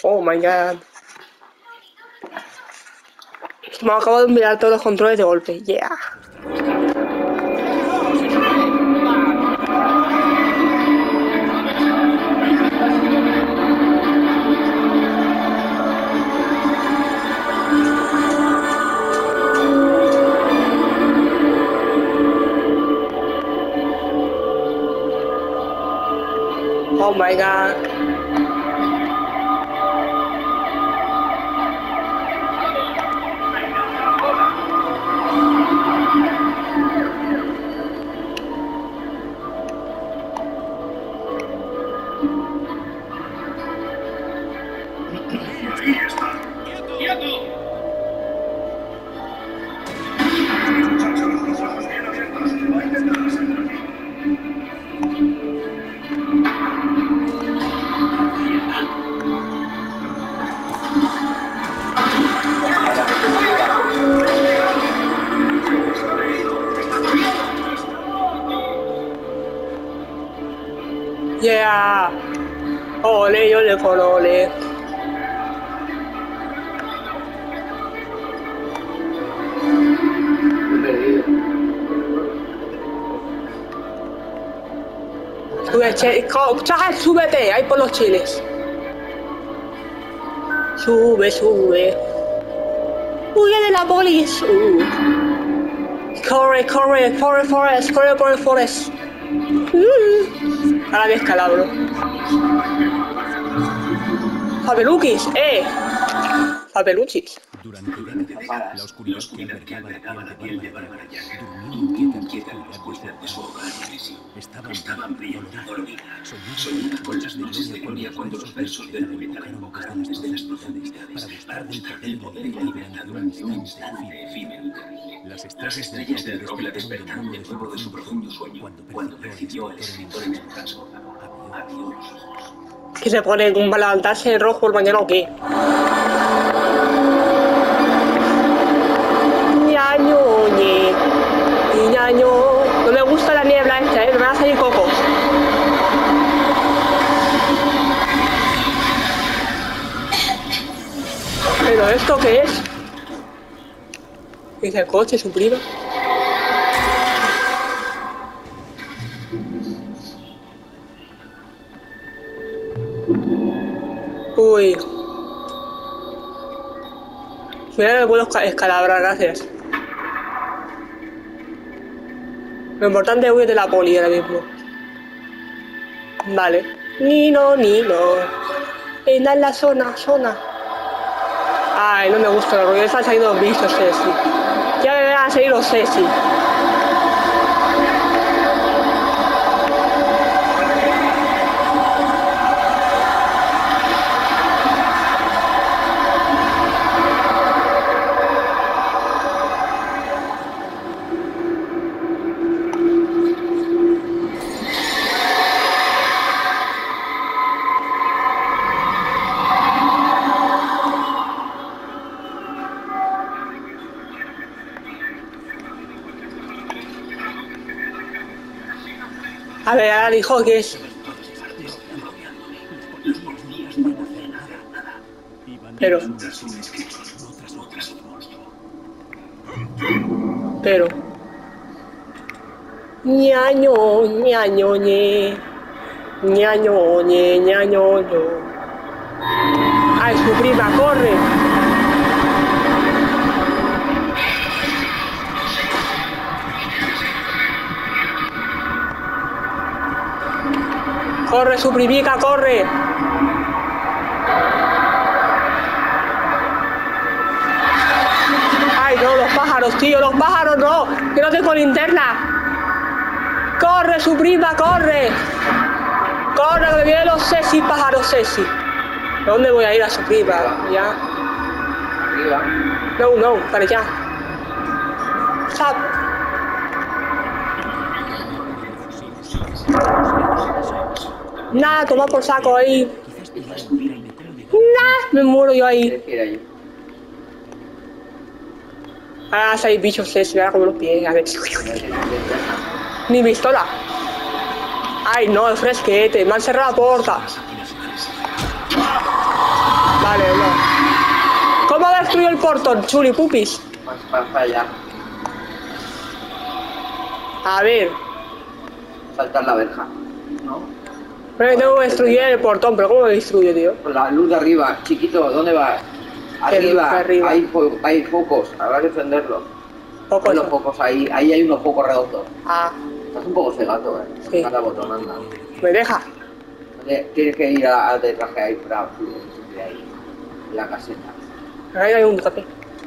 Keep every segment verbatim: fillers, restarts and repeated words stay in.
Oh my god. Me acabo de mirar todos los controles de golpe. Yeah. Oh my god. Yeah. Ole, ole, con ole. Sube, che, chaval, súbete, ahí por los chiles. Sube, sube. Huye de la polis. Uh. Corre, corre, corre, forest, corre por el forest. Uh. Ahora me escalabro. Fabeluchis, eh. Fabeluchis. Durante décadas, la oscuridad que encerraba la piel de Bárbara Jack durmió inquieta en la oscuridad de su hogar. Estaban brillando dormidas, soñando muchas noches de gloria cuando los versos de la poeta la invocaron desde las profundidades para buscar del poder y la libertad durante un instante efímero. Las estrellas del roble despertaron de nuevo de su profundo sueño cuando percibió al escritor en su caso. Adiós. ¿Que se pone con levantarse en rojo el mañana o qué? Ñaño, ñe. Ñaño. No me gusta la niebla esta, ¿eh? Me van a salir cocos. ¿Pero esto qué es? Dice el coche, su prima. Uy. Mira, me puedo escalabrar, gracias. Lo importante es huir de la poli ahora mismo. Vale. Nino, Nino. Ven a la zona, zona. Ay, no me gusta los ruidos. Han salido los bichos, Ceci. Ya me van a salir los Ceci. A ver, ahora dijo que es. Pero. Pero. Ñaño, ñaño, ñe. Ñaño, ñe, ñaño, ño. Ay, su prima, corre. Corre, su primica, corre. Ay, no, los pájaros, tío, los pájaros no. Que no tengo linterna. Corre, su prima, corre. Corre, que me vienen los Ceci, pájaros Ceci. ¿Dónde voy a ir a su prima? Ya. Arriba. No, no, para allá. Sap. Nada, toma por saco ahí. Nah, me muero yo ahí. Ah, si hay bichos, se me van a comer los pies. A ver. Ni pistola. Ay, no, el fresquete. Me han cerrado la puerta. Vale, no. ¿Cómo destruyó el portón, Chuli Pupis? Más para, para allá. A ver. Saltar la verja. ¿No? Pero tengo que destruir el portón, pero ¿cómo lo destruyo, tío? Con la luz de arriba. Chiquito, ¿dónde vas? Arriba. arriba. Hay, fo hay focos. Habrá que encenderlos. Focos. Hay los focos ahí. Ahí hay unos focos redondos. Ah. Estás un poco cegato, eh. Sí. Cada botón anda. ¿Me deja? Tienes que ir a, a detrás que hay para ahí. La caseta. Ahí hay un café.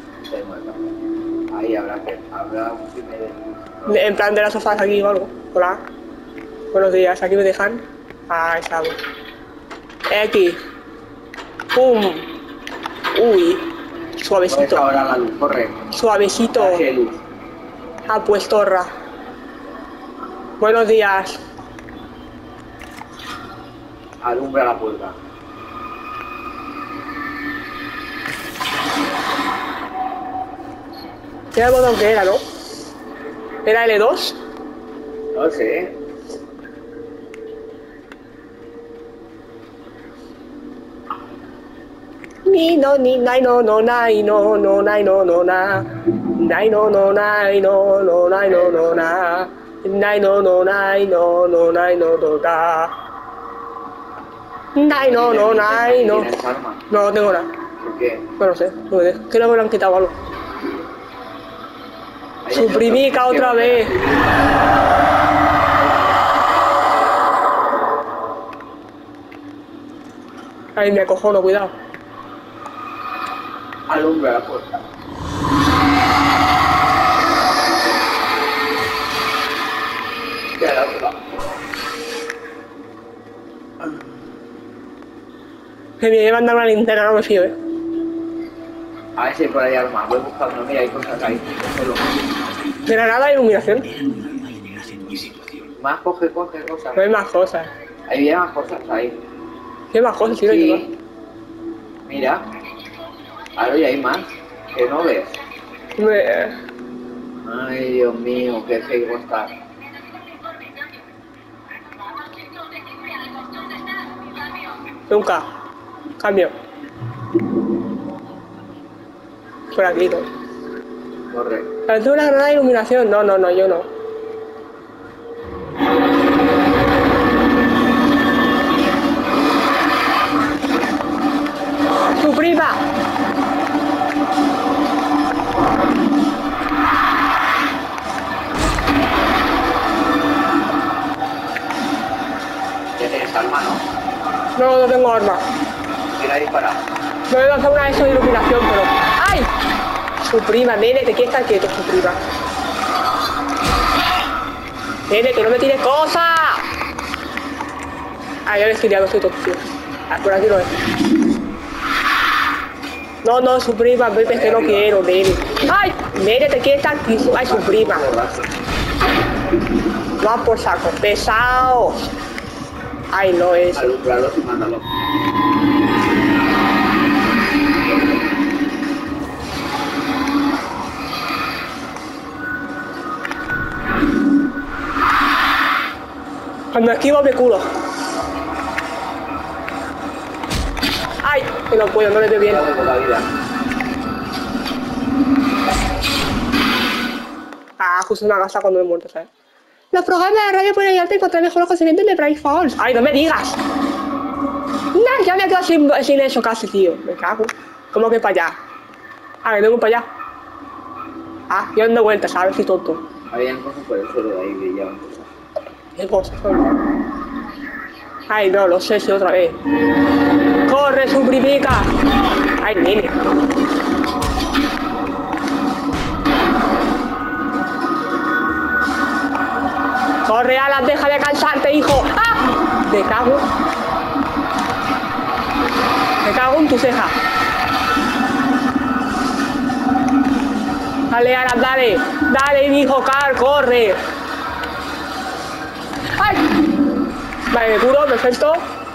Ahí habrá que. Habrá un primer. En plan de las sofás aquí o algo. Hola. Buenos días, aquí me dejan. Ah, esa. X. Pum. Uy. Suavecito. Ahora la luz, corre. Suavecito. Luz. Ah, pues torra. Buenos días. Alumbra la puerta. ¿Qué botón que era, no? ¿Era L dos? No sé. Ni no ni nai no no nai no no nai no no na nai no no nai no no nai no no na nai no no nai no no nai no no da nai no no nai no no tengo nada. ¿Por qué? No lo sé, no sé. Creo que me lo han quitado algo. Suprimica otra vez. Ay, me acojono, cuidado. Alumbra la puerta. Ya la otra. Que me llevan a dar una linterna, no me fío, eh. A ver si hay por ahí armas. Voy buscando, mira, hay cosas ahí. De la nada, iluminación. Más coge, coge cosas. No hay más cosas. Hay más cosas ahí. ¿Qué más cosas? Sí, no hay más. Mira. Ahora ya hay más. ¿Que no ves? Me... Ay, Dios mío, qué feo está. Nunca. Cambio. Por aquí, ¿no? Corre. Altura una granada de iluminación. No, no, no, yo no. ¡Su prima! Ya tienes arma, ¿no? No, no tengo arma. Tira a disparar. No he lanzado una de esas de iluminación, pero... ¡Ay! Su prima, nene, te quieres estar quieto, su prima. Nene, que no me tires cosas. Ah, ya le estoy liando, estoy tonto. Ah, por aquí no es. No, no, su prima, Pepe, que no quiero, nene. ¡Ay! Nene, te quieres estar quieto. ¡Ay, su prima! Vamos por saco, pesados. Ay, no es. Alumbralo y mándalo. Cuando esquivo me culo. Ay, que no puedo, no le veo bien. Ah, justo una gasa cuando me he muerto, ¿sabes? Los programas de radio pueden ayudarte a encontrar mejor los conocimientos de Bright Falls. Ay, no me digas. Nah, ya me he quedado sin, sin eso casi, tío. Me cago. ¿Cómo que para allá? Ah, que tengo para allá. Ah, yo ando vueltas, ¿sabes? Soy tonto. Habían cosas por el suelo de ahí que llevan cosas. ¿Qué cosas son? Ay, no, lo sé, sí, otra vez. ¡Corre, suprimica! Ay, nene. ¡Corre, Alan! ¡Deja de cansarte, hijo! ¡Ah! Me cago. Me cago en tu ceja. Dale, Alan, dale. Dale, mi hijo, car, corre. ¡Ay! Vale, me curo, perfecto.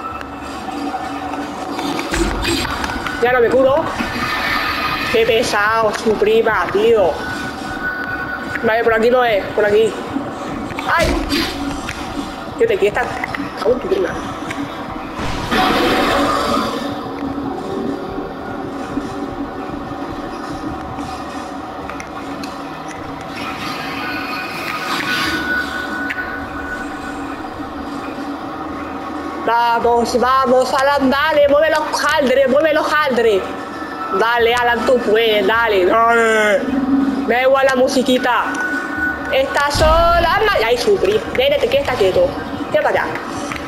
Ya no me curo. Qué pesado, su prima, tío. Vale, por aquí no es, por aquí. ¡Ay! ¿Qué te quieres? Cago en tu prima. Vamos, vamos, Alan, dale, mueve los caldres, mueve los caldres. Dale, Alan, tú puedes, dale, dale. Me da igual la musiquita. Está sola, ahí Supri. Nene, te quedas quieto. Ven para allá.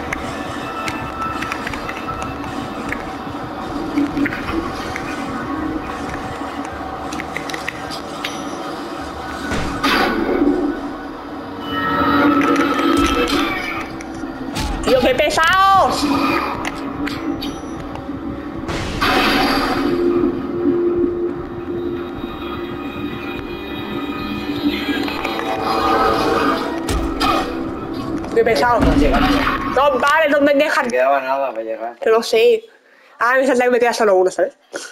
¡Tío, qué pesados! ¡Qué pesado! No, vale, no me dejan. No quedaba nada para llegar. Yo lo sé. Ah, me saldrá que me queda solo uno, ¿sabes?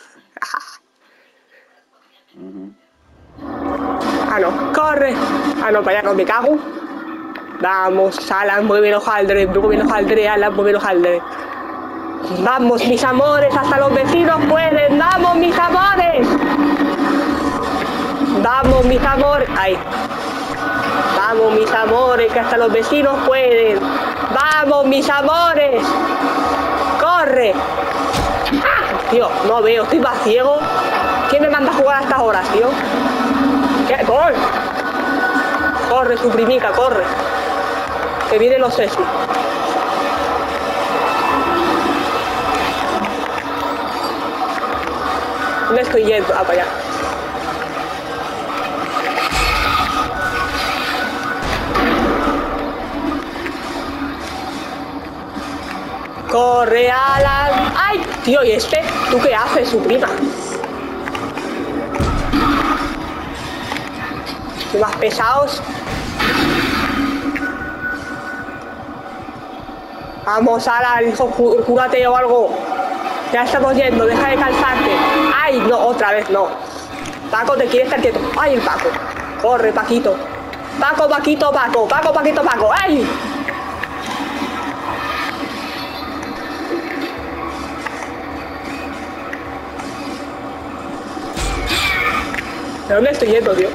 Uh-huh. Ah, no. ¡Corre! Ah, no, para allá no me cago. Vamos, Alan, mueve los haldres, mueve los haldres, Alan, mueve los haldres. Vamos, mis amores, hasta los vecinos pueden. Vamos, mis amores. Vamos, mis amores. Ahí. Vamos, mis amores, que hasta los vecinos pueden. Vamos, mis amores. Corre. ¡Ah! Tío, no veo, estoy más ciego. ¿Quién me manda a jugar a estas horas, tío? ¿Qué? ¡Gol! Corre, suprimica, corre. Que vienen los Ceci. ¿Dónde estoy yendo? Ah, para allá. Corre, Alan. ¡Ay! Tío, ¿y este? ¿Tú qué haces, su prima? ¿Qué más pesados? Vamos, Alan, hijo, júrate o algo. Ya estamos yendo, deja de cansarte. ¡Ay! No, otra vez no. Paco, te quieres estar quieto. ¡Ay, el Paco! Corre, Paquito. Paco, Paquito, Paco. Paco, Paquito, Paco. ¡Ay! ¿De dónde estoy yendo, tío?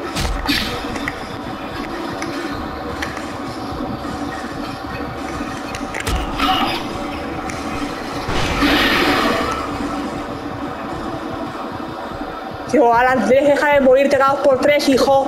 Tío, Alan, tienes que dejar de morirte cada dos por tres, hijo.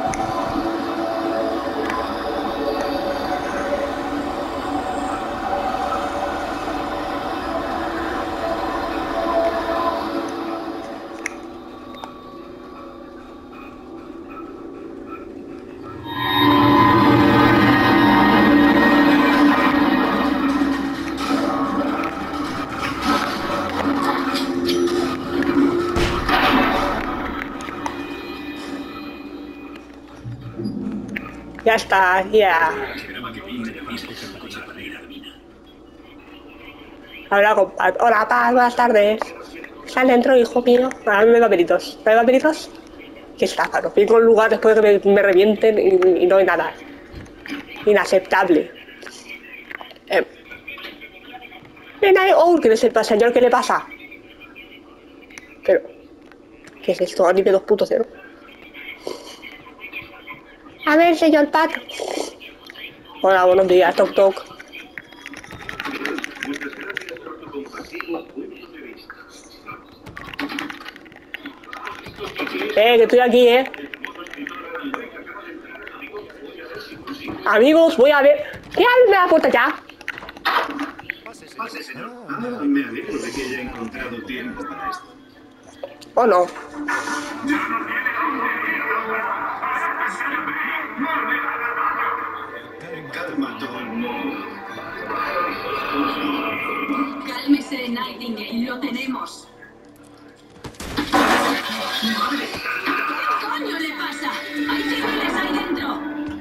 Ya está, ya. Hola, compadre. Hola, Paz, buenas tardes. Sal dentro, hijo mío. Ahora me vampiritos. ¿No hay vampiritos? ¿Qué estafa? Nos pico un lugar después de que me, me revienten y, y no hay nada. Inaceptable. Eh. Oh, ¿qué es el señor? ¿Qué le pasa? Pero, ¿qué es esto? Anime dos punto cero. A ver, señor Pac. Hola, buenos días, toc toc. Eh, que estoy aquí, eh. Amigos, voy a ver. ¿Qué abre la puerta ya? Pase, señor. Ah, me alegro de que haya encontrado tiempo para esto. ¿O no? Calma todo el mundo. Cálmese, Nightingale, lo tenemos. ¿Qué coño le pasa? ¡Hay civiles ahí dentro!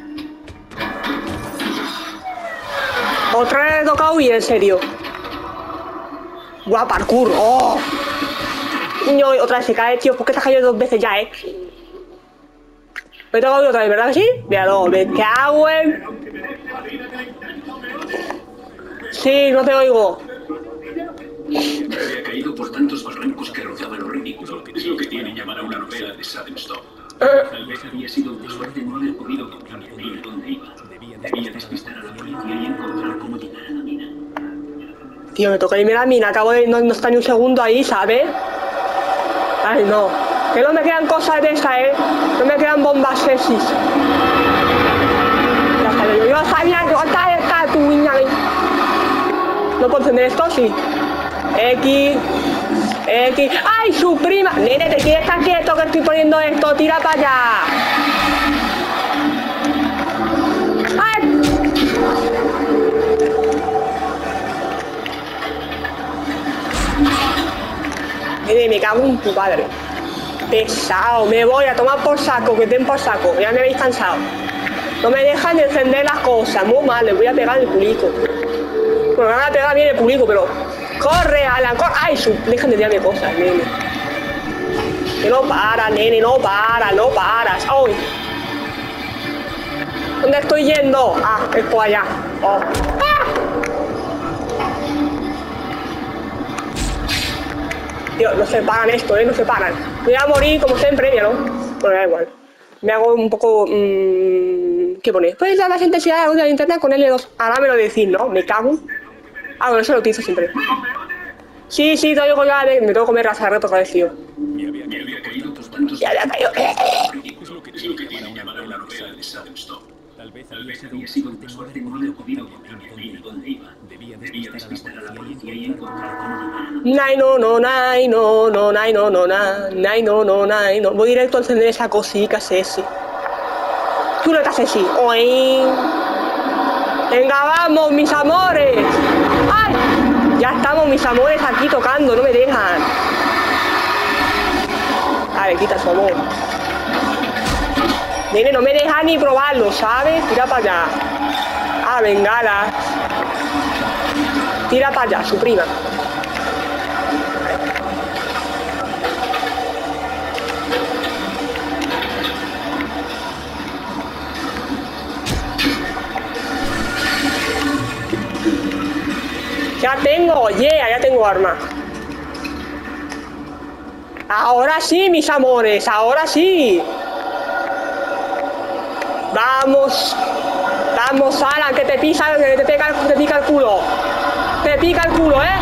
Otra vez he tocado y en serio. Guau, parkour. ¡Oh! Niño, otra vez se cae, tío. ¿Por qué te has caído dos veces ya, eh? Me he tocado otra vez, ¿verdad que sí? Míralo, me cago en... Sí, no te oigo. Había caído por tantos barrancos que rozaban lo ridículo. Es lo que tiene llamar a una novela de Sadenstone. Tal vez había sido un suerte no haber podido concluir dónde iba. Debía despistar a la policía y encontrar cómo llegar a la mina. Tío, me toca irme a la mina, acabo de no, no estar ni un segundo ahí, ¿sabes? Ay, no. Que no me quedan cosas de esas, ¿eh? No me quedan bombas sexys. Ya está, yo, yo sabía que está esta tu niña ahí. ¿No puedo encender esto? Sí. X. X. ¡Ay, su prima! Nene, te quieres estar quieto que estoy poniendo esto. Tira para allá. ¡Ay! Nene, me cago en tu padre. Pesado, me voy a tomar por saco, que den por saco. Ya me habéis cansado. No me dejan de encender las cosas. Muy mal, les voy a pegar el culico. Bueno, me van a pegar bien el culico, pero... ¡Corre, Alan! ¡Corre! ¡Ay, su! Dejan de tirarme cosas, nene. Que no para, nene, no para, no paras. ¡Ay! ¿Dónde estoy yendo? Ah, es por allá. Oh. ¡Ah! Tío, no se paran esto, ¿eh? No se paran. Voy a morir como siempre, ¿no? Bueno, da igual. Me hago un poco... Mmm, ¿qué pone? Puedes dar más intensidad a la luz de la linterna con L dos. Ahora me lo decís, ¿no? Me cago. Ah, bueno, eso lo utilizo siempre. Sí, sí, te digo ya. Me tengo que comer raza de reto otra vez, tío. Ya había caído. Es lo que tiene llamar a una novela de Sadenstone. Tal vez había sido un suerte no haber podido contarle dónde iba. Debía despistar a la policía y encontrar con Nai no no nai no no nai no no na nai no no nai no. Voy directo a encender esa cosita sexy. Tú no estás sexy. Oin. Venga, vamos, mis amores. ¡Ay! Ya estamos, mis amores, aquí tocando, no me dejan. A ver, quita su amor. Nene, no me deja ni probarlo, ¿sabes? Tira para allá. Ah, bengala. Tira para allá, su prima. Ya tengo, yeah, ya tengo arma. Ahora sí, mis amores, ahora sí. Vamos. Vamos, Alan, que te pisa, que te pica, te pica el culo. Te pica el culo, ¿eh?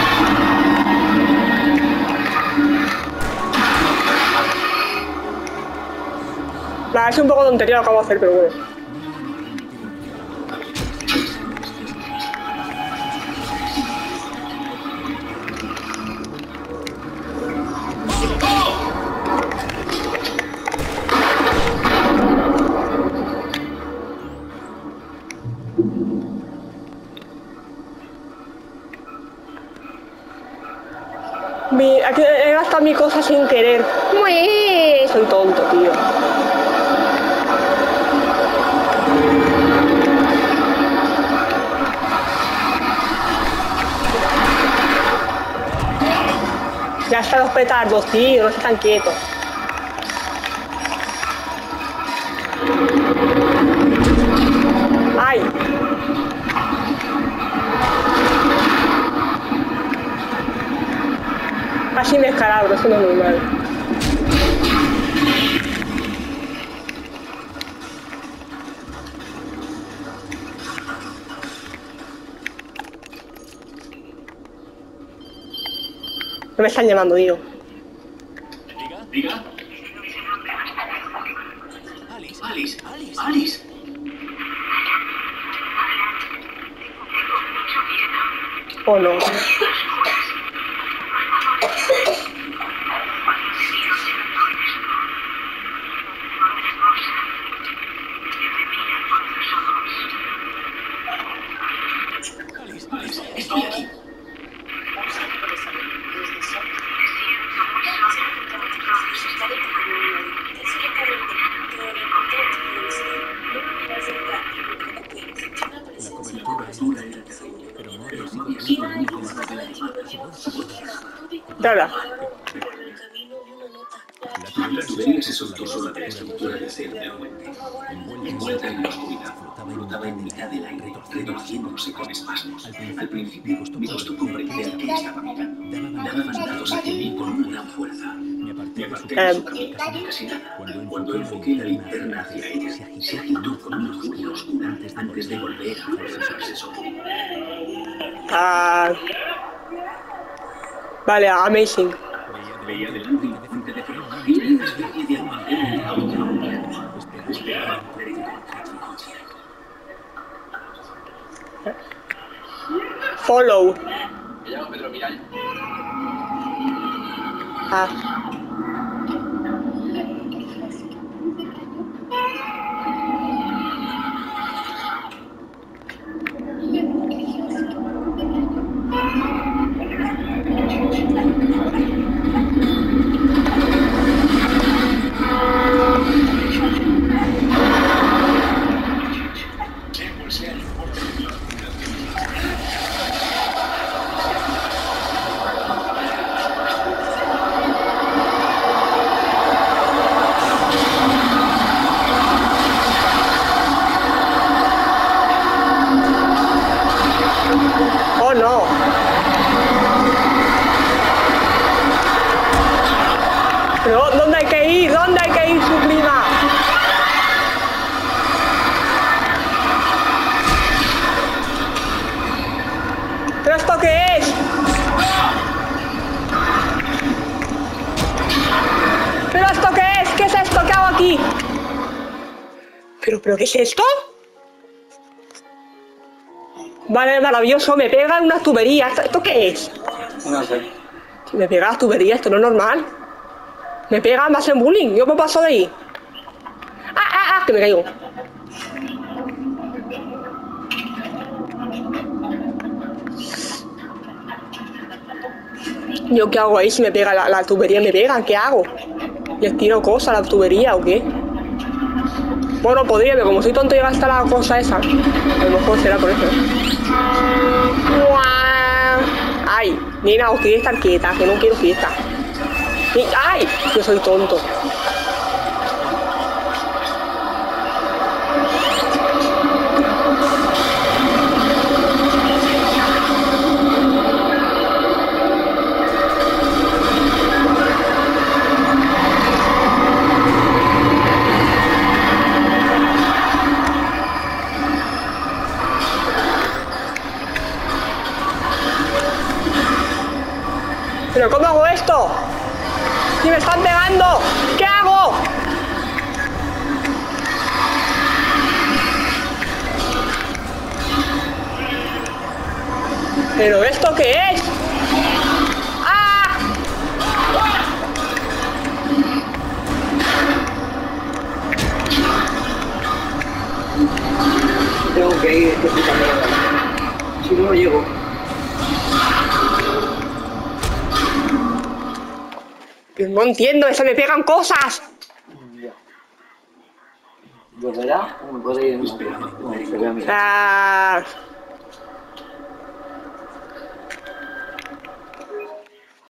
Va, es un poco tontería lo que acabo de hacer, pero bueno. Mi, aquí he gastado mi cosa sin querer. ¡Mue! Soy tonto, tío. Ya están los petardos, tío. No están quietos. ¡Ay! Así me escalabro, eso no es normal. No me están llamando, digo. Diga, diga. Alice, Alice, Alice, Alice. Oh, no. Estoy aquí. Dala. La tubería se soltó sola de la estructura del ser del puente. Envuelta en la oscuridad, flotaba en mitad del aire, retorciéndose con espasmos. Al principio me costó comprender qué estaba mirando. Daba bandados hacia mí con una gran fuerza. Me aparté de su casi, casi nada. Cuando enfoqué la linterna hacia ella, se agitó con una furia oscura antes de volver a posarse sobre mí. Ah, vale, amazing. Veía delante y delante de frente. Era una especie de almacén. Esperaba Follow. Me llamo Pedro Miral. Ah. Oh no. Pero ¿dónde hay que ir? ¿Dónde hay que ir, su prima? ¿Pero esto qué es? ¿Pero esto qué es? ¿Qué es esto? ¿Qué hago aquí? ¿Pero, pero qué es esto? Vale, maravilloso, me pegan unas tuberías. ¿Esto qué es? No sé. Si me pega las tuberías, esto no es normal. Me pegan, me hacen bullying. Yo me paso de ahí. ¡Ah, ah, ah! Que me caigo. ¿Yo qué hago ahí si me pega la, la tubería? ¿Me pegan? ¿Qué hago? ¿Les tiro cosas a la tubería o qué? Bueno, podría, pero como soy tonto llega hasta la cosa esa. A lo mejor será por eso. Ay, nena, os quiero estar quieta, que no quiero fiesta. Ay, yo soy tonto. ¿Pero cómo hago esto? ¡Si me están pegando! ¿Qué hago? ¿Pero esto qué es? ¡Ah! Tengo que ir, este puta mierda. Si no, no llego. No entiendo, eso me pegan cosas. ¿Lo verá? ¿O me puede ir? No, se ve a mí. Ah.